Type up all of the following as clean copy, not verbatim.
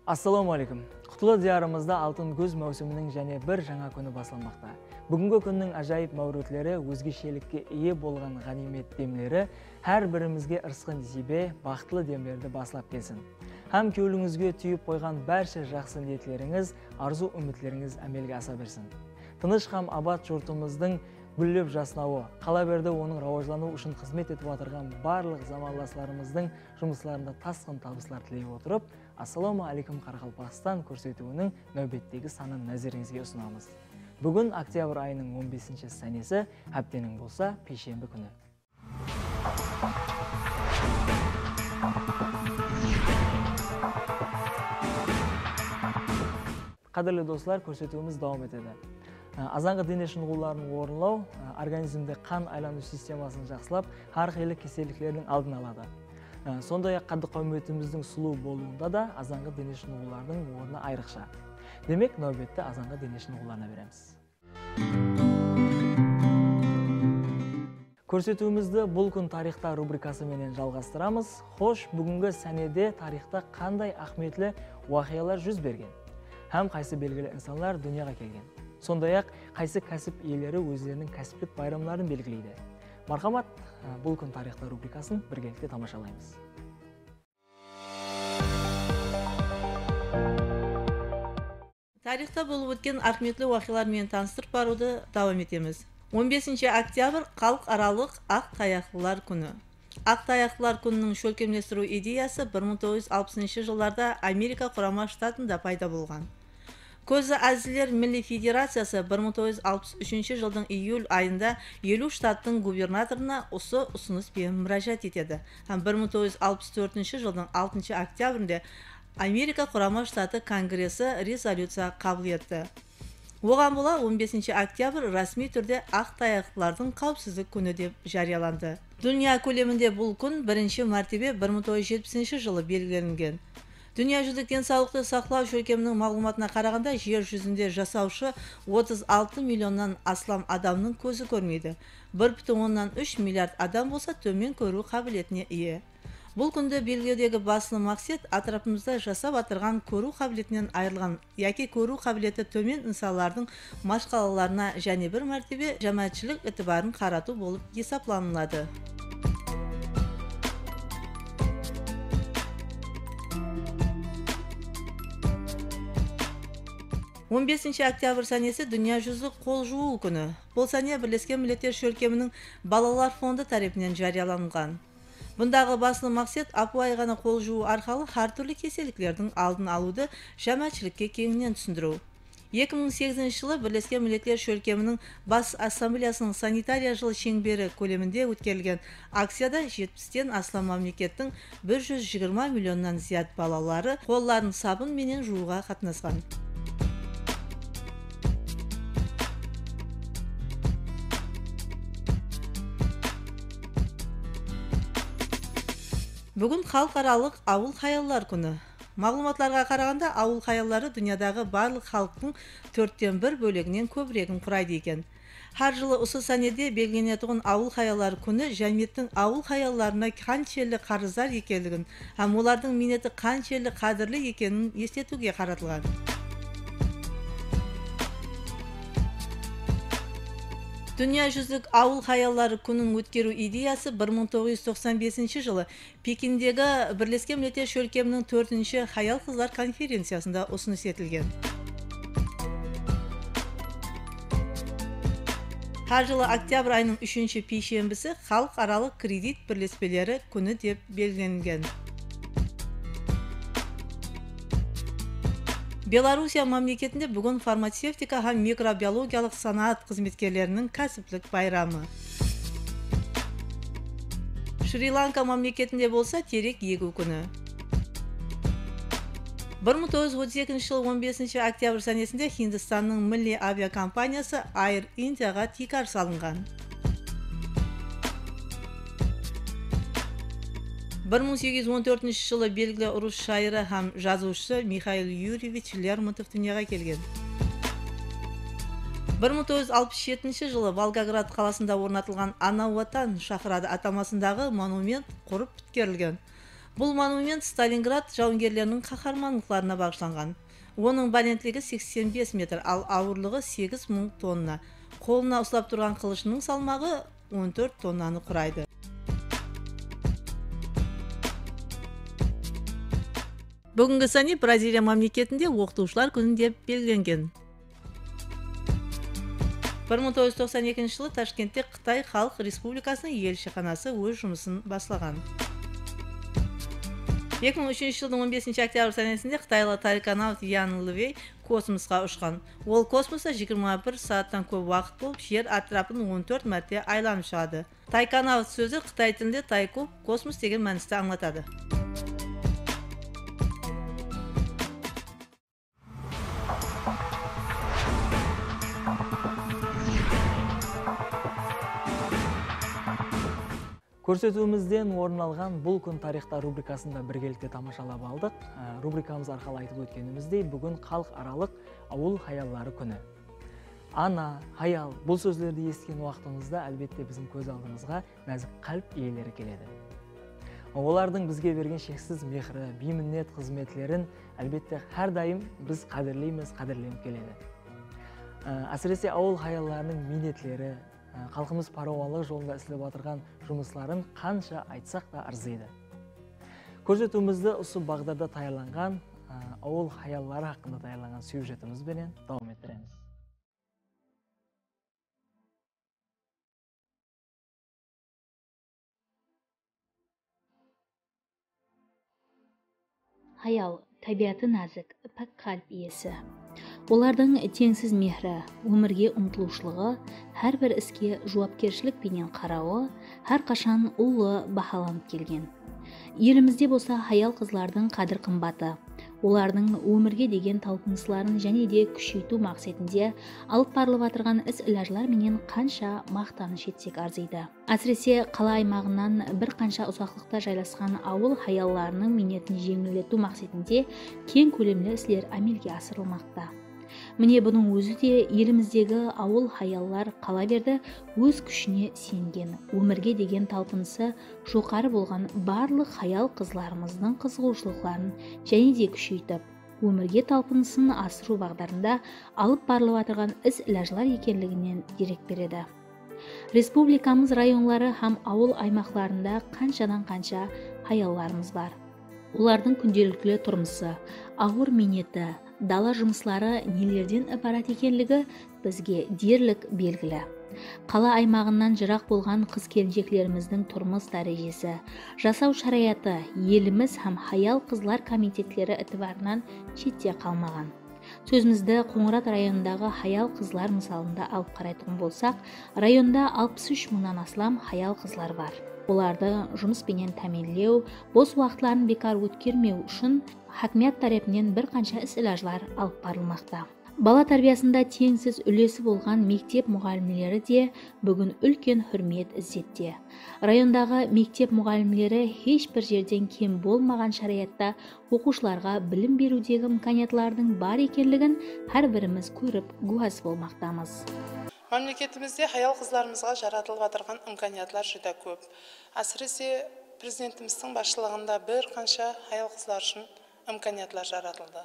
Ассаламу алейкум. Құтылы диярымызда алтын көз маусымының және бір жаңа күні басылмақта. Бүгінгі күннің ажайып мәурітлері, өзгешелікке ие болған ғанимет демлері, әр бірімізге ырысқан зибе, бақытлы демлерді басылап келсін. Хам көйліңізге түйіп қойған бәрше жақсы ниетлеріңіз, арзу үмітлеріңіз әмелге аса берсін. Тыныш хам абат жұртымыздың гүллеп жаснауы, қала берді оның рауажлану үшін қызмет етіп отырған барлық замандастарымыздың жұмысларында тасқын табыстар тілей отырып, Ассаламу алейкум Қарақалпақстан көрсетуінің нәубеттегі санын назарыңызға ұсынамыз. Бүгін октябрь айының 15-ші сәнесі, әптенің болса, пейшембі күні. Қадірлі достар, көрсетуіміз давам етеді. Азанғы дене шынығуларын орынлау, организмде қан айлану системасын жақсылап, әрқилы кеселіктердің алдын алады. Сондай-ақ қанды қауметіміздің сұлу болуында да азанғы дене шынығулардың орны айрықша. Демек, нәубетті азанғы дене шынығуларына береміз. Көрсетуімізді бұл күн тарихта рубрикасы менен жалғастырамыз. Хош, бүгінгі сәнеде тарихта қандай ахметлі уақиялар жүз берген? Һәм қайсы белгілі инсанлар дүнияға келген? Сондай-ақ қайсы кәсіп иелері өздерінің кәсіптік байрамларын белгілейді. Мархамат, бұл күн тарихта рубрикасын біргелікте тамашалаймыз. Тарихта болып өткен ахметлі уақиялармен таныстырып баруды давам етеміз. 15 октябрь халықаралық ақ таяқтылар күні. Ақ таяқтылар күнінің шөлкемлестіру идеясы 1960 жылдарда Америка құрама штатында пайда болған. Көзі әзілер Милли Федерациясы 1963 жылдың июль айында 50 штаттың губернаторына осы ұсыныс пен мұражат етеді. 1964 жылдың 6 октябрінде Америка құрама штаты Конгресі резолюция қабыл етті. Оған бола 15 октябрь расми түрде ақ таяқтылардың қауіпсіздік күні деп жарияланды. Дүния көлемінде бұл күн бірінші мәртебе 1970 жылы белгіленген. Дүния жүзілік денсаулықты сақлау шөлкемінің мағлұматына қарағанда жер жүзінде жасаушы 36 миллионнан аслам адамның көзі көрмейді. 1,3 миллиард адам болса төмен көру қабілетіне ие. Бұл күнді белгілеудегі басты мақсат атрапымызда жасап атырған көру қабілетінен айырылған яки көру қабілеті төмен инсандардың машқалаларына және бір мәртебе жамаатшылық этибарын қарату болып есептелінеді. 15 октябрь сәнесі дүния жүзі қол жуу күні. Бұл сәне Бірлескен Миллеттер шөлкемінің балалар фонды тарапынан жарияланған. Бұндағы басты мақсат апуайғаны қол жуу арқылы әртүрлі кеселіктердің алдын алуды жамаатшылыққа кеңінен түсіндіру. 2008 жылы Бірлескен Миллеттер шөлкемінің бас ассамблеясының санитария жылы шеңбері көлемінде өткерілген акцияда 70-тен астам мемлекеттің 120 миллионнан зият балалары қолларын сабын менен жууға қатынасқан. Бүгін халықаралық ауыл хаяллар күні. Мағлұматларға қарағанда ауыл хаяллары дүниядағы барлық халықтың 1/4 бөлігінен көбірегін құрайды екен. Har жылы осы сәнеде белгіленетін ауыл хаяллар күні жәмиеттің ауыл хаялларына қаншелі қарыздар екендігін, һәм олардың минеті қаншелі қадірлі екенін ескертуге қаратылған. Дүния жүзілік ауыл хаяллары күнін өткеру идеясы 1995 жылы Пекиндегі Бірлескен Миллеттер шөлкемінің 4-ші хаял қызлар конференциясында ұсыныс етілген. Har жылы октябрь айының 3-ші пейшембісі халықаралық кредит бірлеспелері күні деп белгіленген. Белоруссия мемлекетінде бүгін фармацевтика һәм микробиологиялық санаат қызметкерлерінің кәсіптік байрамы. Шри-Ланка мемлекетінде болса терек егу күні. 1932 жыл 15 октябрь сәнесінде Хиндистанның милли авиакомпаниясы Air Indiaға тикар салынған. 1814 жылы белгілі ұрыс шайыры һәм жазушысы Михаил Юрьевич Лермонтов дүнияға келген. 1967 жылы Волгоград қаласында орнатылған Ана Ватан шақырады атамасындағы монумент құрып біткерілген. Бұл монумент Сталинград жауынгерлерінің қаһармандықтарына бағышталған. Оның балентлігі 85 метр, ал ауырлығы 8000 тонна. Қолына ұстап тұрған қылышының салмағы 14 тоннаны құрайды. Бүгінгі сәне Бразилия мемлекетінде оқытушылар күні деп белгіленген. 1992 жылы Ташкентте Қытай Халық Республикасының елшіханасы өз жұмысын бастаған. 2003 жылдың 15 октябрь сәнесінде қытайлық тариканавт Ян Лывей космосқа ұшқан. Ол космоста 21 сағаттан көп уақыт болып, жер атрапын 14 мәрте айланып шығады. Тайканавт сөзі қытай тілінде тайку, космос деген мәністі аңлатады. Көрсетуімізден орын алған бұл күн тарихта рубрикасында біргелікте тамашалап алдық. Рубрикамыз арқылы айтып өткеніміздей, бүгін халықаралық ауыл хаяллары күні. Ана, хаял, бұл сөздерді естіген уақытыңызда әлбетте біздің көз алдымызға нәзік қалып иелері келеді. Олардың бізге берген шексіз мехрі, бейміннет қызметлерін әлбетте әрдайым біз қадірлейміз, қадірлеп келеді. Әсіресе ауыл хаялларының минетлері, халқымыз парауалық жолында істеліп отырған жұмысларын қанша айтсақ та арзиды. Көрсетуімізді осы бағдарда таярланған ауыл хаяллары хақында таярланған сюжетімізбенен давам еттіреміз. Хаял табиаты нәзік, пәк қалып иесі. Олардың теңсіз мехрі, өмірге ұмтылушылығы, әрбір іске жауапкершілік пенен қарауы, әрқашан ұлы бақаланып келген. Елімізде болса хаял қызлардың қадір қымбаты, олардың өмірге деген талпыныстарын және де күшейту мақсатында алып барылып отырған іс-ілажлар менен қанша мақтаныш етсек арзиды. Әсіресе қала аймағынан бір қанша ұзақлықта жайласқан ауыл хаялларының минетін жеңілдету мақсатында кең көлемлі істер әмелге асырылмақта. Міне бұның өзі де еліміздегі ауыл хаяллар қала берді өз күшіне сенген, өмірге деген талпынысы жоғары болған барлық хаял қызларымыздың қызығушылықтарын және де күшейтіп, өмірге талпынысын асыру бағдарында алып барылып отырған іс-ілажлар екенлігінен дерек береді. Республикамыз районлары һәм ауыл аймақтарында қаншадан қанша хаялларымыз бар. Олардың күнделікті тұрмысы, ауыр минеті, дала жұмыслары нелерден ібарат екенлігі бізге дерлік белгілі. Қала аймағынан жырақ болған қыз-келіншектеріміздің тұрмыс дәрежесі, жасау шараяты еліміз һәм хаял қызлар комитетлері ітібарынан шетте қалмаған. Сөзімізді Қоңырат районындағы хаял қызлар мысалында алып қарайтын болсақ, районда 63 мыңнан астам хаял қызлар бар. Оларды жұмыспенен тәмінлеу, бос уақытларын бекар өткермеу үшін хакімет тарапынан бір қанша іс-ілажлар алып барылмақта. Бала тәрбиясында теңсіз үлесі болған мектеп мұғалімлері де бүгін үлкен хүрмет ізетте. Райондағы мектеп мұғалімлері ешбір жерден кем болмаған шариатта оқушыларға білім берудегі имканиятлардың бар екенлігін әрбіріміз көріп гуаз болмақтамыз. Мемлекетімізде хаял қызларымызға жаратылып отырған имканиятлар жүдә көп. Әсіресе президентіміздің басшылығында бір қанша хаял қызлар үшін имканиятлар жаратылды.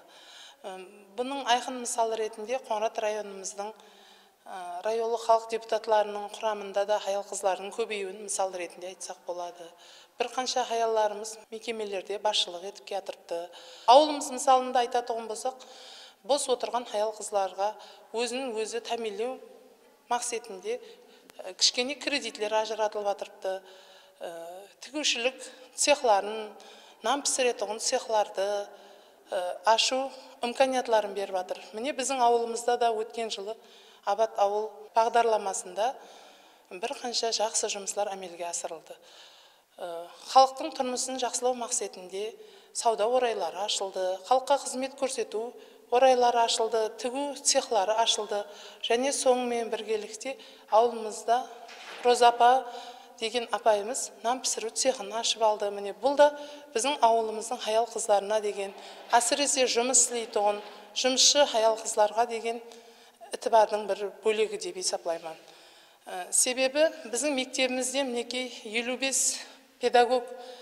Бұның айқын мысалы ретінде Қоңырат районымыздың районлық халық депутатларының құрамында да хаял қызлардың көбеюін мысал ретінде айтсақ болады. Бір қанша хаялларымыз мекемелерде басшылық етіп келатырыпты. Ауылымыз мысалында айтатұғын болсақ, бос отырған хаял қызларға өзінің өзі тәмелеу мақсатында кішкене кредитлер ажыратылып жатырыпты. Тігушілік цехларын, нан пісіретұғын цехларды ашу имканиятларын беріп жатыр. Міне біздің ауылымызда да өткен жылы Абат ауыл бағдарламасында бір қанша жақсы жұмыслар әмелге асырылды. Халықтың тұрмысын жақсылау мақсатында сауда орайлары ашылды, халыққа қызмет көрсету орайлары ашылды, тігу цехлары ашылды. Және соңымен біргелікте ауылымызда Розапа деген апайымыз нан пісіру цехын ашып алды. Міне бұл да біздің ауылымыздың хаял қызларына деген, әсіресе жұмыс істейтұғын, жұмысшы хаял қызларға деген ітібардың бір бөлегі деп есептеймін. Себебі біздің мектебімізде мінекей 55 педагог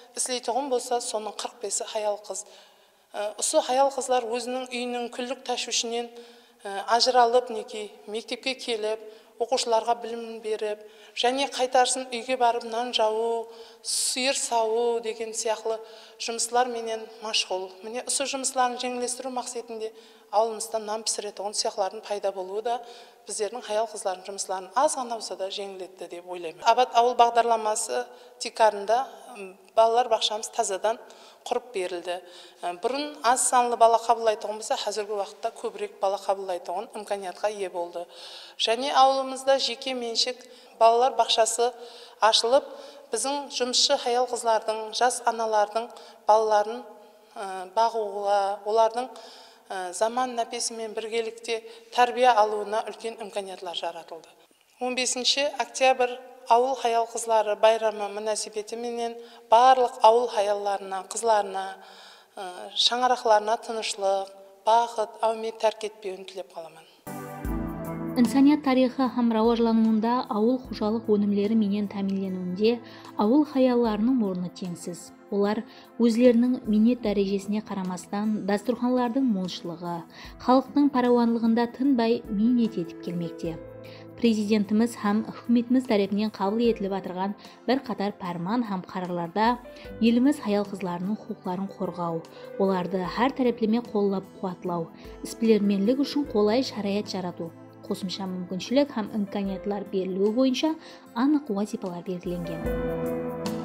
істейтұғын болса, соның 45-і хаял қыз. Осы хаял қызлар өзінің үйінің күллік тәшвишінен ажыралып, мектепке келіп, оқушыларға білім беріп, және қайтарсын үйге барып нан жау, сиыр сауы деген сияқты жұмыслар менен машғұл. Міне осы жұмысларын жеңілдестіру мақсатында ауылымызда нан пісіретұғын сияқтылардың пайда болуы да біздердің хаял қызлардың жұмысларын аз ғана болса да жеңілдетті деп ойлаймын. Абат ауыл бағдарламасы тикарында балалар бақшамыз тазадан құрып берілді. Бұрын аз санлы бала қабылдайтұғын болса, қазіргі уақытта көбірек бала қабылдайтұғын имканиятқа ие болды. Және ауылымызда жеке меншік балалар бақшасы ашылып, біздің жұмысшы хаял қызлардың, жас аналардың балаларын бағуға, олардың заман нәпесімен біргелікте тәрбие алуына үлкен имканиятлар жаратылды. 15 октябрь ауыл хаял қызлары байрамы мұнасибетіменен барлық ауыл хаялларына, қызларына, шаңырақларына тынышлық, бақыт, әумет тәрк етпеуін тілеп қаламын. Инсаният тарихы һәм рауажлануында ауыл қожалық өнімлері менен тәминленуінде ауыл хаялларының орны теңсіз. Олар өзлерінің минет дәрежесіне қарамастан дастурханлардың молшылығы, халықтың парауанлығында тынбай минет етіп келмекте. Президентіміз һәм үкіметіміз тарапынан қабыл етіліп атырған бір қатар пәрман һәм қарарларда еліміз хаял қызларының құқықтарын қорғау, оларды һәр тараплеме қоллап қуатлау, іспілерменлік үшін қолай шараят жарату, қосымша мүмкіншілік һәм имканиятлар берілуі бойынша анық вазифалар белгіленген.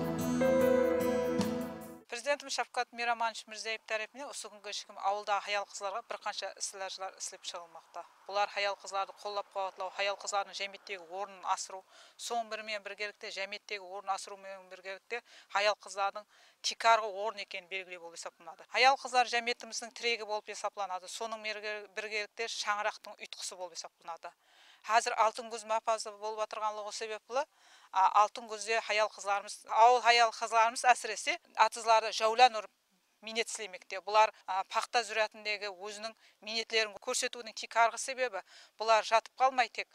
Президентimiz Шавкат Мираманович Мирзиев тарапынан осы күнге шейін ауылдағы хаял қызларға бір қанша іс-шаралар істеліп шығылмақта. Бұлар хаял қызларды қолдап қуатлау, хаял қызлардың жәмиеттегі орнын асыру, соның бірімен біргелікте жәмиеттегі орнын асырумен біргелікте хаял қызлардың тикарғы орын екенін белгілеу болып есептелінеді. Хаял қызлар жәмиетіміздің тірегі болып есептелінеді. Соның біргелікте шаңырақтың ұйытқысы болып есептелінеді. Қазір алтын күз мапазы болып отырғанлығы себеплі алтын күзде хаял қызларымыз, ауыл хаял қызларымыз әсіресе атызларды жаулан ұрып минет істемекте. Бұлар пақта зүретіндегі өзінің минетлерін көрсетудің тикарғы себебі бұлар жатып қалмай тек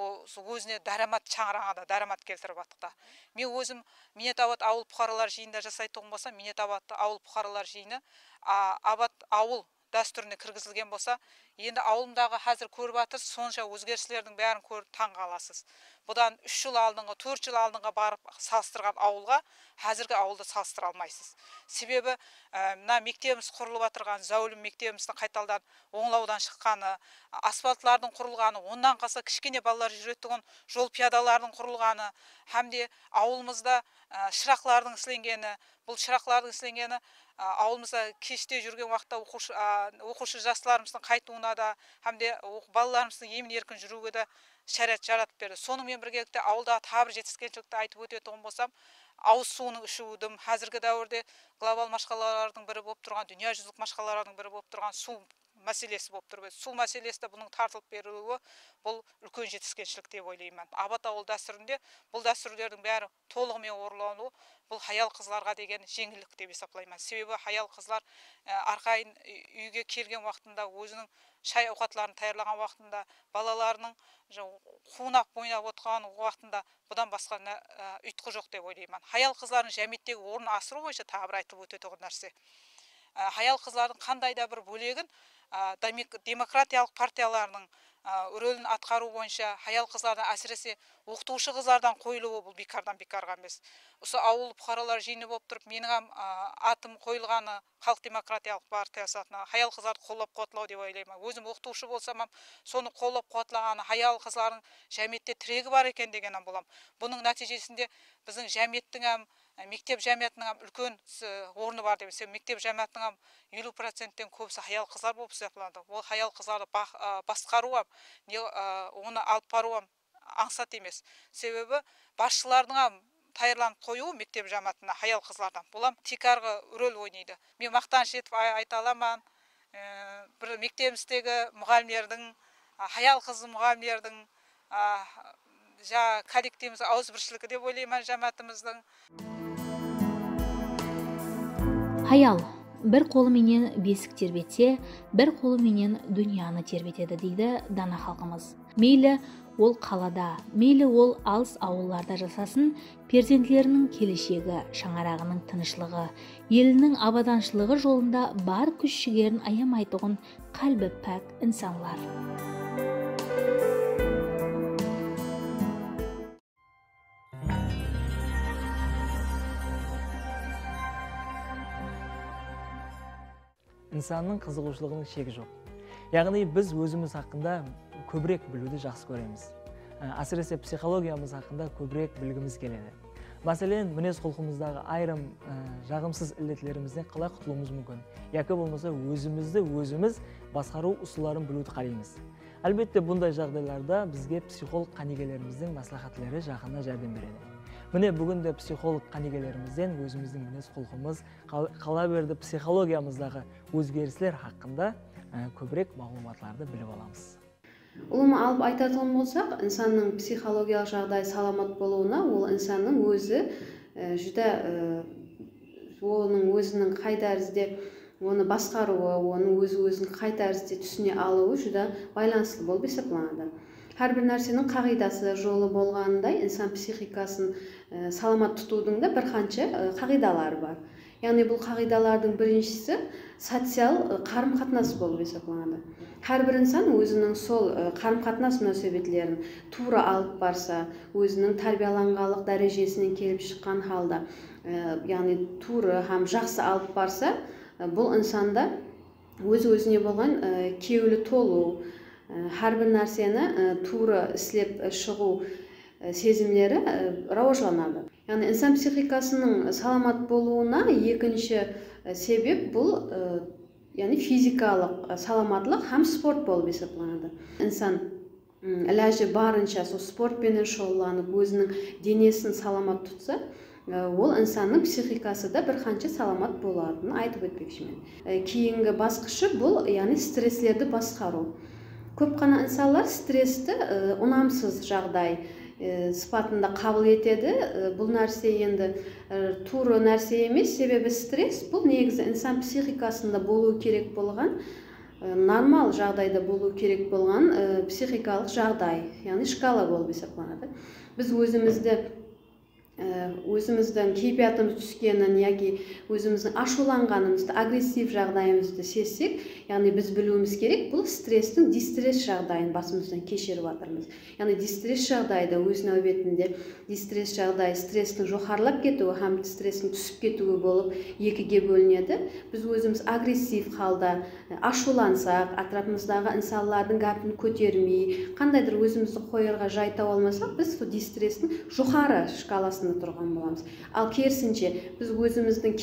өзіне дарамат шаңырағына дарамат келтіріп атықта. Мен өзім Минетабад ауыл бұқаралар жиында жасайтын болсам, Минетабадты ауыл бұқаралар жиыны Абат ауыл дәстүріне кіргізілген болса, енді ауылымдағы қазір көріп атырсыз, сонша өзгерістердің бәрін көріп таң қаласыз. Бұдан 3 жыл алдыңғы, 4 жыл алдыңға барып салыстырған ауылға қазіргі ауылды салыстыра алмайсыз. Себебі мына мектебіміз құрылып атырған, зәулім мектебіміздің қайталдан оңлаудан шыққаны, асфальтлардың құрылғаны, ондан қалса кішкене балалар жүретін жол пиядалардың құрылғаны, һәмде ауылымызда шырақлардың ісленгені, бұл шырақлардың ісленгені ауылымызда кеште жүрген уақытта оқушы жастарымыздың қайтуына да, һәмде балаларымыздың емін еркін жүруге де шариғат жаратып берді. Сонымен біргелікте ауылда табір жетіскеншілікті айтып өтетін болсам, ауыз суының ішудің қазіргі дәуірде глобал машқалалардың бірі болып тұрған, дүниежүзілік машқалалардың бірі болып тұрған су мәселесі болып тұр. Су мәселесі бұның тартылып берілуі бұл үлкен жетіскеншілік деп ойлаймын. Абат ауыл дәстүрінде бұл дәстүрлердің бәрі толығымен орындалуы бұл хаял қызларға деген жеңілдік деп есептеймін. Себебі хаял қызлар арқайын үйге келген уақытында өзінің шай ауқатларын таярлаған уақытында балаларының қунап ойнап отырған уақытында бұдан басқа ұйытқы жоқ деп ойлаймын. Хаял қызлардың жәмиеттегі орнын асыру бойынша тағы бір айтып өтетін нәрсе. Хаял қызлардың қандай да бір бөлегін демократиялық партияларының рөлін атқару бойынша хаял қызлардан әсіресе оқытушы қызлардан қойылуы бұл бекардан бекарға емес. Осы ауыл бұқаралар жиыны болып тұрып, менің атым қойылғаны Халық демократиялық партиясы атына хаял қызларды қолдап қуатлау деп ойлаймын. Өзім оқытушы болсам, соны қолдап қуатлағаны хаял қызлардың жәмиетте тірегі бар екен деген болам. Бұның нәтижесінде біздің жәмиеттің мектеп жәмиятының үлкен орны бар деп есептеймін. Мектеп жәмиятының 50%-тен көбісі хаял қызлар болып есептелінеді. Ол хаял қызларды басқару, оны алып бару аңсат емес. Себебі басшылардың тайырланып қою мектеп жәмиятына хаял қызлардан. Бұл тикарғы рөл ойнайды. Мен мақтаныш етіп айта аламын. Бір мектебіміздегі мұғалімдердің, хаял қызы мұғалімдердің коллективіміз ауызбіршілігі деп ойлаймын жәмиятымыздың. Хаял бір қолыменен бесік тербетсе, бір қолыменен дүнияны тербетеді дейді дана халқымыз. Мейлі ол қалада, мейлі ол алыс ауылларда жасасын, перзентлерінің келешегі, шаңырағының тынышлығы, елінің абаданшылығы жолында бар күш-жігерін аямайтұғын қалбі пәк инсанлар. Инсанның қызығушылығының шегі жоқ. Яғни біз өзіміз хақында көбірек білуді жақсы көреміз. Әсіресе психологиямыз хақында көбірек білгіміз келеді. Мәселен, мінез құлқымыздағы айрым жағымсыз ілетлерімізден қалай құтылуымыз мүмкін. Яки болмаса өзімізді өзіміз басқару ұсуларын білуді қалаймыз. Әлбетте, бұндай жағдайларда бізге психолог қанигелеріміздің маслихатлары жақында жәрдем береді. Міне бүгінде психолог қанигелерімізден өзіміздің мінез құлқымыз, қала берді психологиямыздағы өзгерістер хақында көбірек мағлұматларды біліп аламыз. Ұлыма алып айтатын болсақ, инсанның психологиялық жағдай саламат болуына, ол инсанның өзі жүдә оның өзінің қай тәрізде оны басқаруы, оның өзін қай тәрізде түсіне алуы жүдә байланысты болып есептелінеді. Әрбір нәрсенің қағидасы, жолы болғанындай, инсан психикасын саламат тұтудың да бір қанша қағидалары бар. Яғни бұл қағидалардың біріншісі социал қарым-қатынас болып есептелінеді. Әрбір инсан өзінің сол қарым-қатынас мөнәсәбәтлерін тура алып барса, өзінің тәрбияланғалық дәрежесінен келіп шыққан халда, яғни туры һәм жақсы алып барса, бұл инсанда өз-өзіне болған кеулі толу, әрбір нәрсені туры іслеп шығу сезімлері рауажланады. Яғни инсан психикасының саламат болуына екінші себеп бұл яғни физикалық саламатлық һәм спорт болып есептелінеді. Инсан іләжі барынша сол спортпен шұғылданып, өзінің денесін саламат тұтса, ол инсанның психикасы да бір қанша саламат болатынын айтып өтпекшімін. Кейінгі басқышы бұл яғни стресслерді басқару. Көп қана инсанлар стрессті ұнамсыз жағдай сипатында қабыл етеді. Бұл нәрсе енді туры нәрсе емес, себебі стресс бұл негізі инсан психикасында болу керек болған, нормал жағдайда болу керек болған психикалық жағдай, яғни шкала болып есептелінеді. Біз өзіміздің кейпиятымыз түскенін, яки өзіміздің ашуланғанымызды, агрессив жағдайымызды сезсек, яғни біз білуіміз керек, бұл стресстің дистресс жағдайын басымыздан кешіріп жатырмыз. Яғни дистресс жағдайда өз нәубетінде дистресс жағдай стресстің жоғарылап кетуі һәм стресстің түсіп кетуі болып екіге бөлінеді. Біз өзіміз агрессив халда ашулансақ, атрапымыздағы инсанлардың гәпін көтермей, қандайдыр өзімізді қойырға жай таба алмасақ, біз сол дистресстің жоғары шкаласында тұрған боламыз. Ал керісінше біз өзіміздің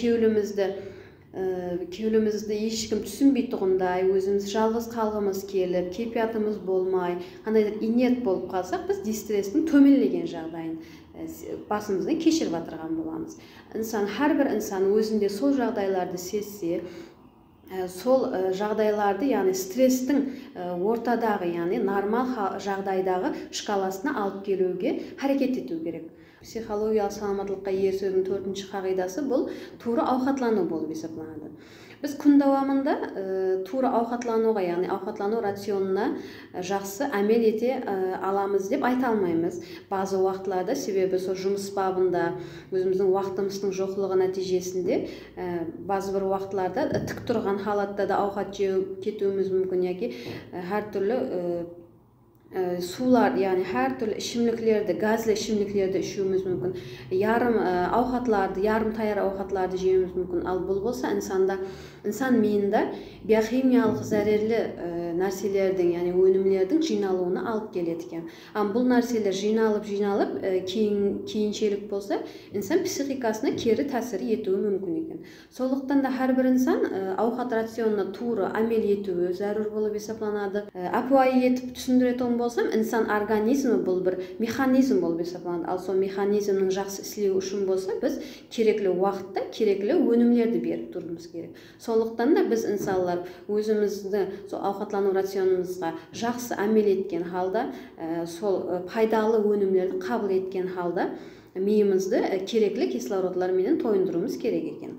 кеулімізді ешкім түсінбейтұғындай, өзіміз жалғыз қалғымыз келіп, кейпиятымыз болмай, қандайдыр инерт болып қалсақ, біз дистресстің төмендеген жағдайын басымыздан кешіріп жатырған боламыз. Әрбір инсан өзінде сол жағдайларды сезсе, сол жағдайларды, яғни стресстің ортадағы, яғни нормал жағдайдағы шкаласына алып келуге әрекет ету керек. Психологиялық саламатлыққа ерсөздің 4-ші қағидасы бұл тура ауқатлану болып есептелінеді. Біз күн давамында тура ауқатлануға, яғни ауқатлану рационына жақсы әмел ете аламыз деп айта алмаймыз. Базы уақытларда, себебі сол жұмыс бабында өзіміздің уақытымыздың жоқлығы нәтижесінде базы бір уақытларда тік тұрған халатта да ауқат жеу кетуіміз мүмкін, яки әртүрлі сулар, яғни әртүрлі ішімліклерді, газлы ішімліклерді ішуіміз мүмкін, ярым ауқатларды, ярым таяр ауқатларды жеуіміз мүмкін. Ал бұл болса инсан миында биохимиялық зәрерлі нәрселердің, яғни өнімлердің жиналуына алып келеді екен. Ал бұл нәрселер жиналып кейіншелік болса, инсан психикасына кері тәсірі етуі мүмкін екен. Сондықтан да әрбір инсан ауқат рационына туры әмел етуі зәрур болып есептелінеді. Апуайы етіп түсіндіретін болсам, инсан организмі бұл бір механизм болып есептелінеді. Ал сол механизмнің жақсы істеуі үшін болса, біз кереклі уақытта кереклі өнімлерді беріп тұруымыз керек. Сондықтан да біз инсанлар өзімізді сол ауқатлану рационымызға жақсы әмел еткен халда, сол пайдалы өнімлерді қабыл еткен халда миымызды кереклі кислородлармен тойындыруымыз керек екен.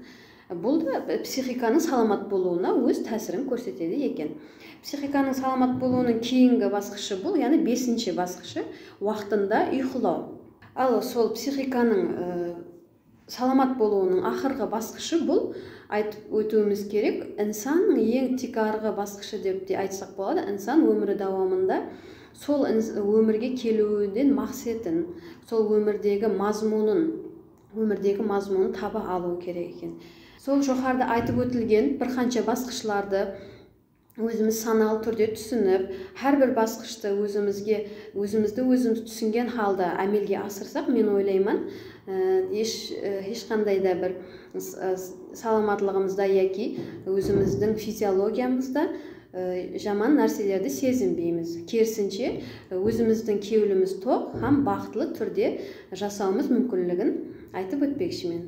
бұл да психиканың саламат болуына өз тәсірін көрсетеді екен. Психиканың саламат болуының кейінгі басқышы бұл, яғни 5-ші басқышы уақытында ұйқылау. Ал сол психиканың саламат болуының ақырғы басқышы бұл, айтып өтуіміз керек, инсанның ең тек арғы басқышы деп те айтсақ болады. Инсан өмірі давамында сол өмірге келуіден мақсатын, сол өмірдегі мазмұнын таба алу керек екен. Сол жоғарыда айтып өтілген бір қанша басқышларды өзіміз саналы түрде түсініп, әрбір басқышты өзімізді түсінген халда әмелге асырсақ, мен ойлаймын, ешқандай да бір саламатлығымызда яки өзіміздің физиологиямызда жаман нәрселерді сезінбейміз. Керісінше, өзіміздің кеуіліміз тоқ, һәм бақытлы түрде жасауымыз мүмкінлігін айтып өтпекшімін.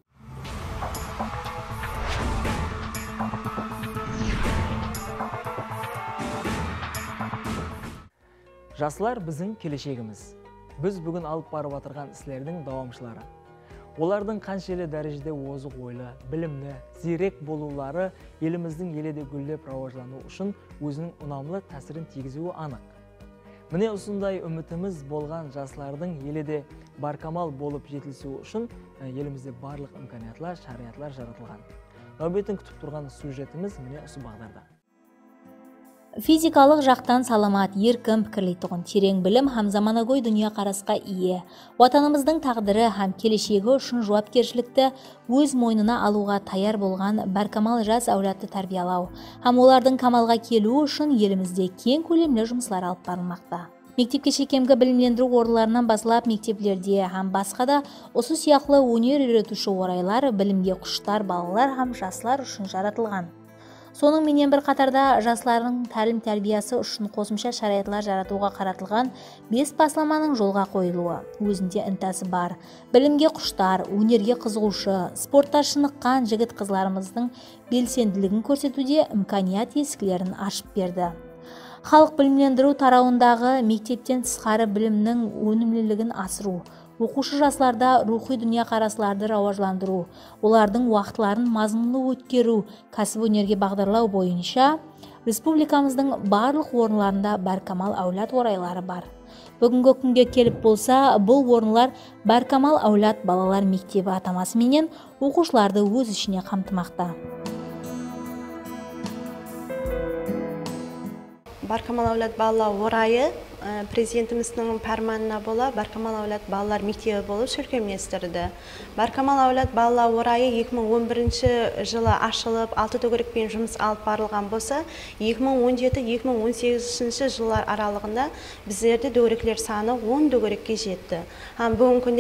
Жасылар біздің келешегіміз. Біз бүгін алып барып атырған істердің давамшылары. Олардың қаншелі дәрежеде озық ойлы, білімді, зерек болулары еліміздің еледе гүлдеп рауажлану үшін өзінің ұнамлы тәсірін тигізуі анық. Міне осындай үмітіміз болған жасылардың еледе баркамал болып жетілсуі үшін елімізде барлық имканиятлар, шариятлар жаратылған. Нәубетін күтіп тұрған сюжетіміз міне осы бағдарда. Физикалық жақтан саламат, еркін пікірлейтұғын, терең білім һәм заманауи дүния қарасқа ие. Ватанымыздың тағдыры һәм келешегі үшін жауапкершілікті өз мойнына алуға таяр болған бәркамал жас әулетті тәрбиялау һәм олардың камалға келуі үшін елімізде кең көлемді жұмыстар алып барылмақта. Мектепке шекемгі білімлендіру орындарынан басылап мектеплерде һәм басқа да осы сияқлы өнер үйретуші орайлар білімге құштар балалар һәм жаслар үшін жаратылған. Соның менен бір қатарда жаслардың тәлім тәрбиясы үшін қосымша шараятлар жаратуға қаратылған 5 басылманың жолға қойылуы. Өзінде ынтасы бар, білімге құштар, өнерге қызығушы, спортта шыныққан жігіт қызларымыздың белсенділігін көрсетуде имканият есіктерін ашып берді. Халық білімлендіру тарауындағы мектептен тысқары білімнің өнімлілігін асыру, оқушы жасларда рухи дүния қарасыларды рауажландыру, олардың уақытларын мазмұнды өткеру, кәсіп өнерге бағдарлау бойынша республикамыздың барлық орынларында бәркамал әулет орайлары бар. Бүгінгі күнге келіп болса, бұл орынлар бәркамал әулет балалар мектебі атамасыменен оқушыларды өз ішіне қамтымақта. Бәркамал әулет балалар орайы президентіміздің пәрманына бола Бәркамал әулет балалар мектебі болып көркемдестірді. Бәркамал әулет балалар орайы 2011 жылы ашылып, 6 төгірекпен жұмыс алып барылған болса, 2017-2018 жылдар аралығында біздерде төгіреклер саны 10 төгірекке жетті. Бүгінгі күнде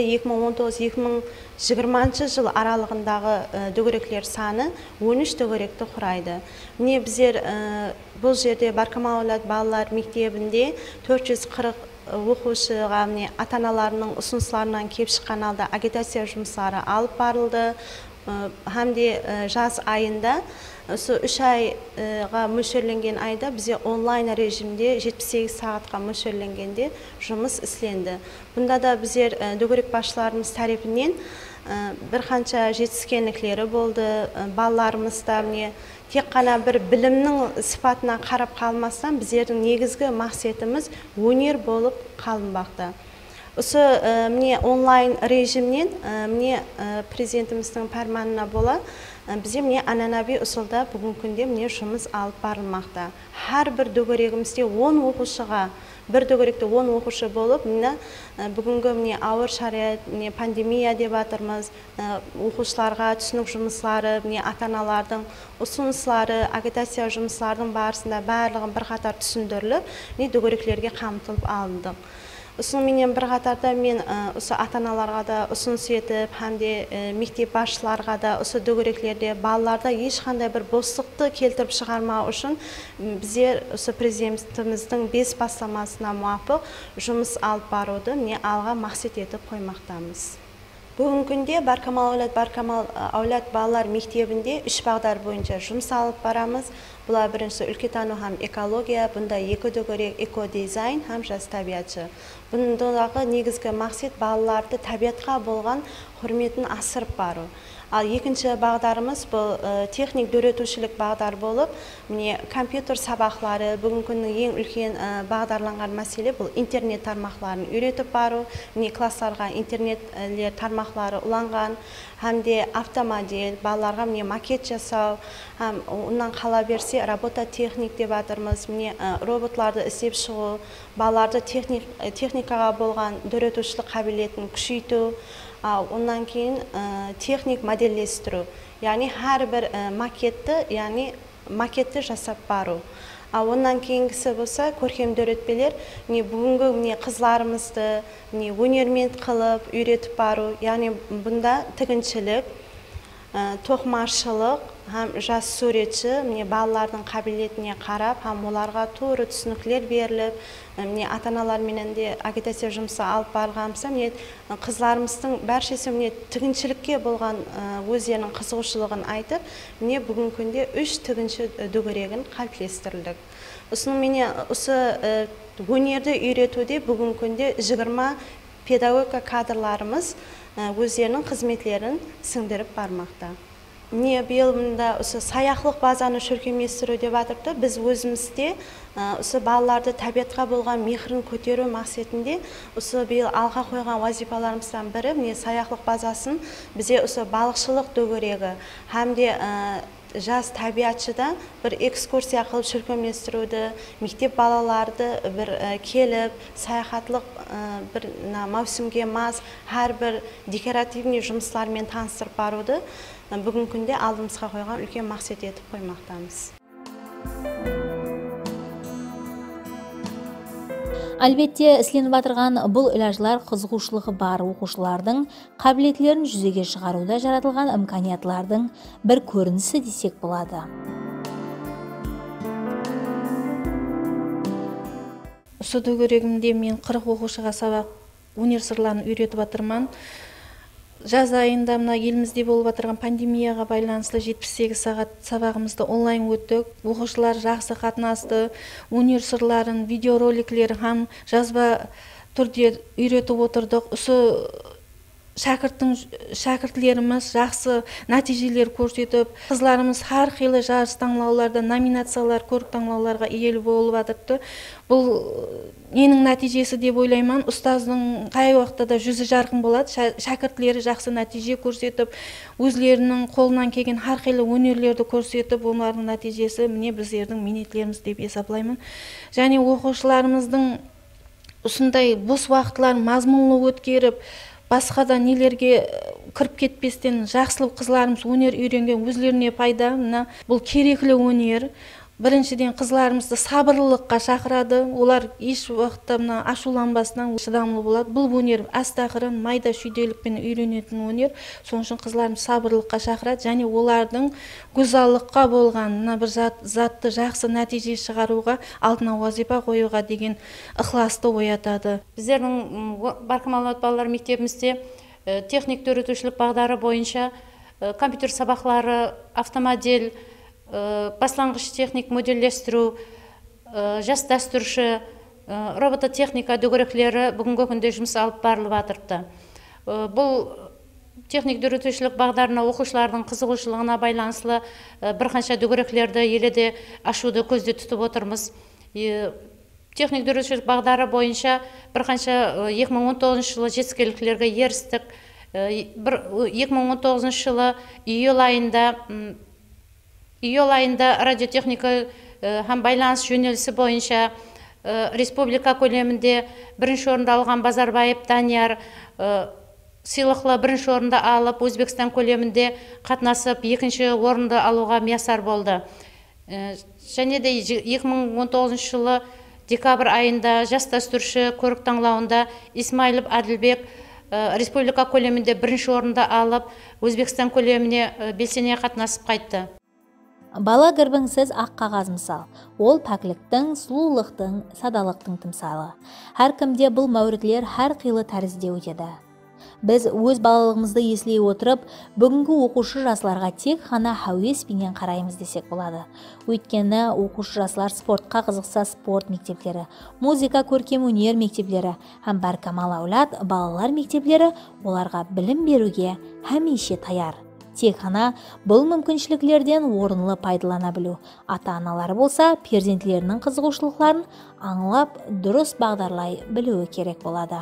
2019-2020 жыл аралығындағы төгіреклер саны 13 төгіректі құрайды. Міне біздер бұл жерде Бәркамал әулет балалар мектебінде 440 оқушыға ата-аналарының ұсыныстарынан кеп шыққан алда агитация жұмыстары алып барылды. Hamde жаз айында, осы 3 айға мөлшерленген айда бізде онлайн режимде 78 сағатқа мөлшерленгенде жұмыс істелінді. Бұнда да біздер дөңгелек басшыларымыз тарапынан бір қанша жетіскендіктері болды. Балаларымызда тек қана бір білімнің сипатына қарап қалмастан біздердің негізгі мақсатымыз өнер болып қалынбақта. Осы онлайн режимнен президентіміздің пәрманына бола бізде анanabi ұсылда бүгінгі күнде жұмыс алып барылмақта. Әр бір дөңгелегімізде 10 оқушыға, бір дөңгелекте 10 оқушы болып, бүгінгі ауыр шариат, пандемия деп атырмыз, оқушыларға түсінік жұмыслары, ата-аналардың ұсыныстары, агитация жұмыстарының барысында барлығын бір қатар түсіндіріліп, дөңгелектерге қамтылып алындық. Менен бір қатарда мен осы ата-аналарға да ұсыныс етіп, hamde мектеп басшыларға да осы дөңгелектерде балаларда ешқандай бір бостықты келтіріп шығармау үшін біздер осы президентіміздің 5 бастамасына муафиқ жұмыс алып баруды алға мақсат етіп қоймақтамыз. Бүгінгі күнде Бәркамал әулет балалар мектебінде 3 бағдар бойынша жұмыс алып барамыз. Бұлар бірінші өлкетану һәм экология, бұнда 2 дөңгелек эко-дизайн һәм жас табиатшы. Бұндағы негізгі мақсат балаларды табиатқа болған құрметін асырып бару. Ал екінші бағдарымыз бұл техник дөретушілік бағдар болып, міне компьютер сабақлары бүгінгі күннің ең үлкен бағдарланған мәселе бұл интернет тармақларын үйретіп бару. Міне класстарға интернет тармақлары уланған, hamde автомодель, балаларға міне макет жасау, һәм оннан қала берсе работа техник деп атырмыз. Міне роботларды істеп шығу, балаларды техникаға болған дөретушілік қабілетін күшейту, оннан кейін техник модельдестіру, яғни әрбір макетті жасап бару. Оннан кейінгісі болса көркем дөретпелер, бүгінгі қызларымызды өнермен қылып үйретіп бару, яғни бұнда тігіншілік, тоқмашылық, һәм жас суретші балалардың қабілетіне қарап, һәм оларға тура түсініктер беріліп, ата-аналармен де агитация жұмысы алып барғанымызда, қызларымыздың бәршесі тігіншілікке болған өздерінің қызығушылығын айтып, бүгінгі күнде 3 тігінші дөңгелегін қалыптастырдық. Осы өнерді үйретуде бүгінгі күнде 20 педагога кадрларымыз өздерінің қызметлерін сіңдіріп бармақта. Биыл мында саяхлық базаны көркемдестіру деп атырды. Біз өзімізде балаларды табиғатқа болған мехрін көтеру мақсатында биыл алға қойған вазифаларымыздан бірі саяхлық базасын бізе балықшылық дөңгелегі hamde жас табиғатшыда бір экскурсия қылып көркемдестіруді, мектеп балаларды бір келіп, саяхатлық бір маусымге мас, әрбір декоративный жұмыстармен таныстырып баруды бүгінгі күнде алдымызға қойған үлкен мақсат етіп қоймақтамыз. Әлбетте, ісленіп батырған бұл ілажлар қызығушылығы бар оқушылардың қабілетлерін жүзеге шығаруда жаратылған имканиятлардың бір көрінісі десек болады. Осы дөңгелегімде мен 40 оқушыға сабақ өнер сырларын үйретіп батырман. Жаз айында елімізде болып отырған пандемияға байланысты 78 сағат сабағымызды онлайн өттік. Оқушылар жақсы қатынасты, өнер сырларын, видеороликлерін һәм жазба түрде үйретіп отырдық. Шәкіртлеріміз жақсы нәтижелер көрсетіп, қызларымыз har қилы жарыс таңдауларда, номинациялар, көрік таңдауларға иелі болып жатырды. Бұл ненің нәтижесі деп ойлаймын. Ұстаздың қай уақытта да жүзі жарқын болады. Шәкіртлері жақсы нәтиже көрсетіп, өзлерінің қолынан келген har қилы өнерлерді көрсетіп, олардың нәтижесі біздердің минетлеріміз деп есептаймын. Және оқушыларымыздың осындай бос уақытларын мазмұнлы өткеріп, басқа да нелерге кіріп кетпестен жақсылық қызларымыз өнер үйренген, өзлеріне пайда. Бұл кереклі өнер. Біріншіден қызларымызды сабырлылыққа шақырады. Олар еш уақытта ашуланбасынан шыдамлы болады. Бұл өнер астақырын майда шүйделікпен үйренетін өнер. Соның үшін қызларымыз сабырлыққа шақырады және олардың гүзаллыққа болған бір затты жақсы нәтиже шығаруға, алдына вазифа қоюға деген ықыласты оятады. Біздердің Баркамал балалар мектебімізде техник дөретушілік бағдары бойынша компьютер сабақлары, автомодель, баслаңғыш техник модельдестіру, жас дәстүрші, робототехника дөңгелектері бүгінгі күнде жұмыс алып барылып жатырды. Бұл техник дөретушілік бағдарына оқушылардың қызығушылығына байланысты бірқанша дөңгелектері елде ашуды көзде тұтып отырмыз. Техник дөретушілік бағдары бойынша бірқанша 2019 жылы жетістіктерге ерістік. 2019 жылы июль айында радиотехника һәм байланыс жөнелісі бойынша республика көлемінде бірінші орынды алған Базарбаев Данияр сыйлықлы бірінші орынды алып, Өзбекстан көлемінде қатынасып, екінші орынды алуға миясар болды. Және де 2019 жылы декабрь айында жас дәстүрші көрік таңдауында Исмайлов Әділбек республика көлемінде бірінші орынды алып, Өзбекстан көлеміне белсене қатынасып қайтты. Бала кірбіңсіз ақ қағаз мысал. Ол пәкіліктің, сұлулықтың, садалықтың тымсалы. Әркімде бұл мәуірлер әр қилы тәрізде өтеді. Біз өз балалығымызды еслей отырып, бүгінгі оқушы жасларға тек ғана әуеспенен қараймыз десек болады. Өйткені оқушы жаслар спортқа қызықса спорт мектептері, музыка көркем өнер мектептері, һәм Баркамал балалар мектептері оларға білім беруге һәмеше таяр. Тек қана бұл мүмкіншіліктерден орынлы пайдалана білу. Ата-аналар болса, перзентлерінің қызығушылықтарын аңлап, дұрыс бағдарлай білуі керек болады.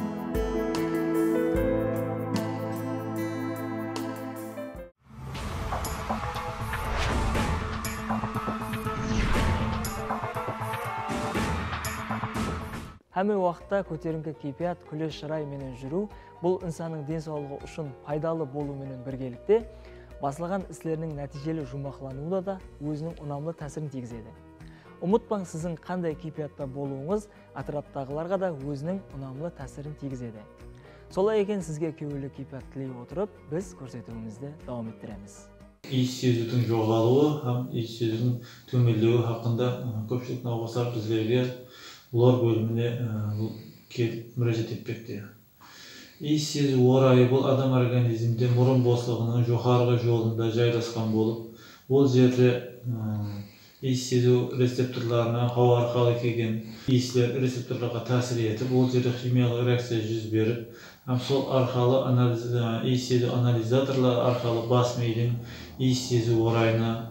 Әмі уақытта көтеріңкі кейпият, күле шырай менен жүру, бұл инсанның денсаулығы үшін пайдалы болу менен біргелікте, басылған іслерінің нәтижелі жұмақлануында да өзінің ұнамлы тәсірін тигізеді. Ұмытпаң, сіздің қандай кейпиятта болуыңыз атыраптағыларға да өзінің ұнамлы тәсірін тигізеді. Солай екен, сізге көңілді кейпият тілей отырып, біз көрсетуімізді давам еттіреміз. Иіс сезудің жоғалуы һәм иіс сезудің төмендеуі хақында көпшілік науқастар біздерге лор бөліміне келіп müracaat etпекте. Иіс сезу орайы бұл адам организмде мұрын босылығының жоғарғы жолында жайласқан болып, ол жерде иіс сезу рецепторларына хауа арқылы келген иіслер рецепторларға тәсір етіп, ол жерде химиялық реакция жүз беріп, сол арқылы иіс сезу анализаторлар арқылы бас мидың иіс сезу орайына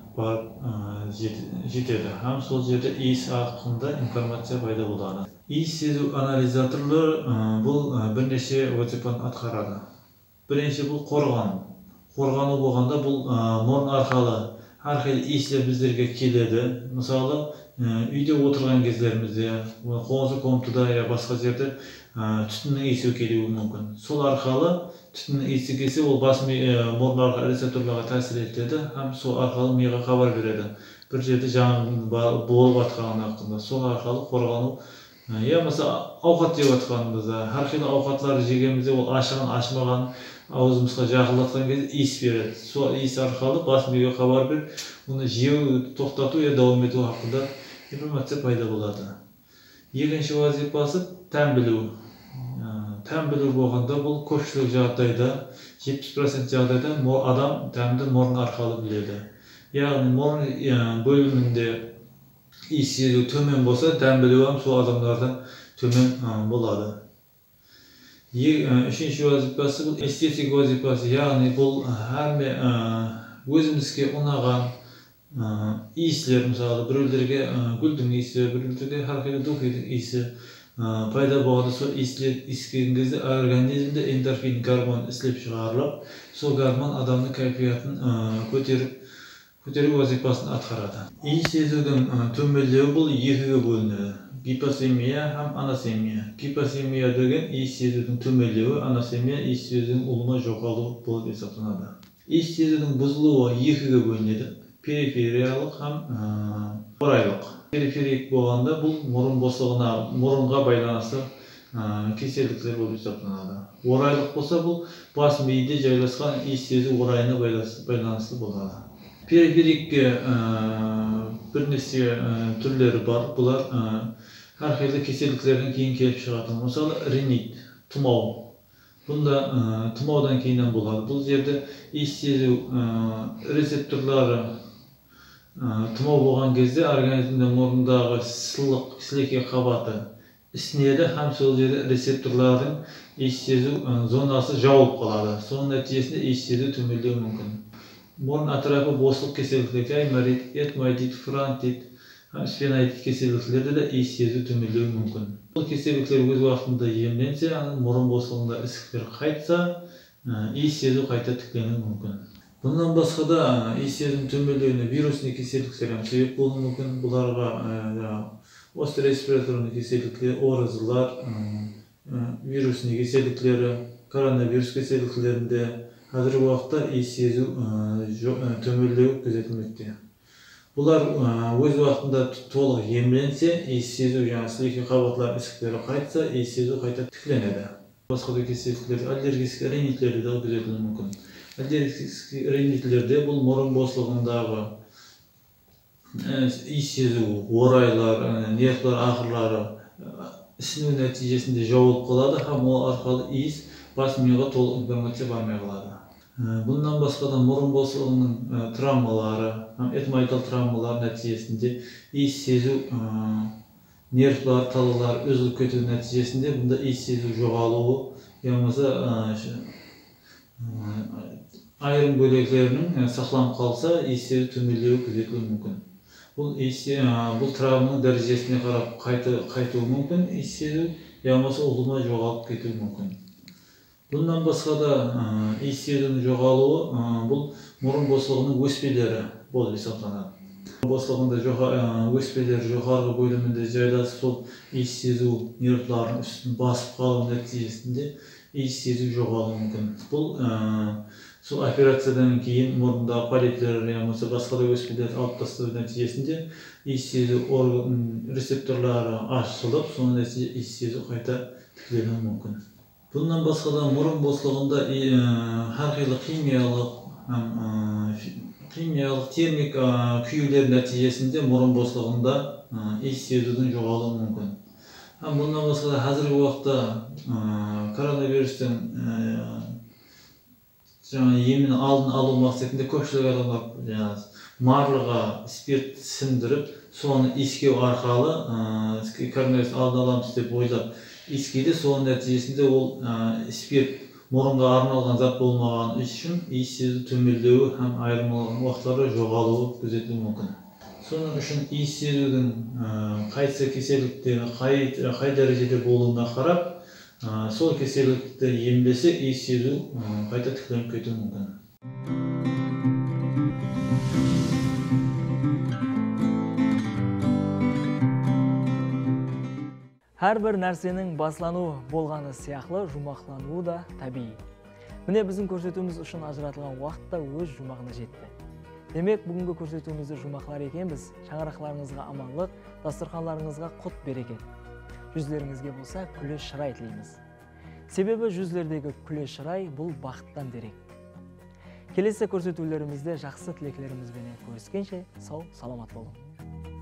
жетеді. Сол жерде иіс хақында информация пайда болады. Иіс сезу анализаторлар бұл бірнеше вазифаны атқарады. Бірінші бұл қорғану. Қорғану болғанда бұл мұрын арқылы әрқилы иіслер біздерге келеді. Мысалы, үйде отырған кездерімізде, қоңсы комнатада я басқа жерде түтіннің иісі келуі мүмкін. Сол арқылы түтіннің иісі келсе, ол бас мұрындарға рецепторларға тәсір етеді, һәм сол арқылы миға хабар береді. Бір жерде жаңғын болып атқаны хақында. Сол арқылы қорғану. Я мысалы ауқат жеп атқанымызда, әрқилы ауқатлар жегенімізде ол ашыған, ашмаған, аузымызға жақындатқан кезде иіс береді. Сол иіс арқылы бас миға хабар беріп, оны жеу, тоқтату я давам ету хақында информация пайда болады. Екінші вазифасы тәм білу. Тәм білу болғанда бұл көпшілік жағдайда, 70% жағдайда адам тәмді мұрын арқылы біледі. Яғни мұрын бөлімінде иіс сезу төмен болса, тәм білу сол адамдардан төмен болады. Үшінші вазифасы бұл эстетик вазифасы, яғни бұл өзімізге ұнаған иіслер, мысалы біреулерге гүлдің иісі, біреулерге әрқилы духидің иісі пайда болғанда, сол иіслер иіскеген кезде организмде эндорфин гормон істеп шығарылып, сол гормон адамның кайфиятын көтеру вазифасын атқарады. Иіс сезудің төмендеуі бұл екіге бөлінеді. Гипосемия һәм анасемия. Гипосемия деген иіс сезудің төмендеуі, анасемия иіс сезудің ұлыма жоғалуы болып есептелінеді. Иіс сезудің бұзылуы екіге бөлінеді. Перифериялық һәм орайлық. Периферик болғанда бұл мұрын босылығына, мұрынға байланысты кеселдіктер болып есептелінеді. Орайлық болса бұл бас миде жайласқан иіс сезу орайына байланысты болады. Периферикке бірнеше түрлері бар. Бұлар әрқилы кеселдіктерден кейін келіп шығатын. Мысалы, ринит, тұмау. Бұнда тұмаудан кейіннен болады. Бұл жерде иіс сезу рецепторлары тұмау болған кезде организмде мұрындағы сілекей қабаты ісінеді, һәм сол жерде рецепторлардың иіс сезу зонасы жауып қалады. Соның нәтижесінде иіс сезу төмендеуі мүмкін. Мұрын атрапы босылық кеселдіктер, гайморит, этмоидит, фронтит, сфенотит кеселдіктерде де иіс сезу төмендеуі мүмкін. Бұл кеселдіктер өз уақытында емленсе, мұрын босылығында ісіктер қайтса, иіс сезу қайта тікленуі мүмкін. Бұндан басқа да иіс сезудің төмендеуіне вирусный кеселдіктер себеп болуы мүмкін. Бұларға остеореспираторный кеселдіктер, орызылар, вирусный кеселдіктері, коронавирус кеселдіктерінде қазіргі уақытта иіс сезу төмендеуі күзетілмекте. Бұлар өз уақытында толық емленсе, иіс сезу сілекей қабатлар ісіктері қайтса, иіс сезу қайта тікленеді. Басқа да кеселдіктер, аллергический ринитлерде де күзетілуі мүмкін. Аллергический ринитлерде бұл мұрын босылығындағы иіс сезу, орайлар, нервлар ақырлары ісіну нәтижесінде жауылып қалады, һәм ол арқылы иіс бас миға толық информация бармай қалады. Bundan başqa da murun bosluğunun travmaları, etmoidal travmalar nəticəsində iç sezu nervlar, talılar özülüb kötü nəticəsində bunda iç sezu joğalığı, yalnızca айрым бөліклерінің сақланып қалса, иістері төмендеуі күзетілуі мүмкін. Бұл травманың дәрежесіне қарап қайтуы мүмкін, иістері ямасы ұлымай жоғалып кетуі мүмкін. Бұндан басқа да иістердің жоғалуы бұл мұрын босылығының өспелері болып есептелінеді. Босылығында өспелер жоғарғы бөлімінде жайласып, сол иіс сезу нервларының үстін басып қалу нәтижесінде иіс сезу жоғалуы мүмкін. Бұл сол операциядан кейін мұрында полиптер немесе басқа да өспелер алып тастау нәтижесінде иіс сезу рецепторлары ашылып, соның нәтижесінде иіс сезу қайта тіркеленуі мүмкін. Bundan başqa da murun bosluğunda hər xeyli kimyалық termik küyülər nəticəsində murun bosluğunda iş sezuduğun жоғалуы мүмкін. Bundan başqa da hazırki vaxtda koronavirüsün емін алдын алу мақсатында көпшілік адамдар марлыға спирт сіңдіріп, соны иіскеу арқылы коронавирус алдын аламыз деп ойлап иіскейді. Соның нәтижесінде ол спирт мұрынға арналған зат болмаған үшін иіс сезу төмендеуі һәм айрым уақыттарда жоғалуы күзетілуі мүмкін. Соның үшін иіс сезудің қайсы кеселіктері қай дәрежеде болуына қарап, сол кеселікті емдесе иіс сезу қайта тіркеленіп кетуі мүмкін. Әрбір нәрсенің баслануы болғаны сияқлы, жұмақлануы да табиғи. Міне біздің көрсетуіміз үшін ажыратылған уақытта өз жұмағына жетті. Демек, бүгінгі көрсетуімізді жұмақлар екенбіз. Шаңырақларыңызға аманлық, дастарханларыңызға құт берекет. Жүзлеріңізге болса күле шырай тілейміз. Себебі жүзлердегі күле шырай бұл бақыттан дерек. Келесі көрсетулерімізде жақсы тілеклерімізбен көріскенше сау, саламат болың.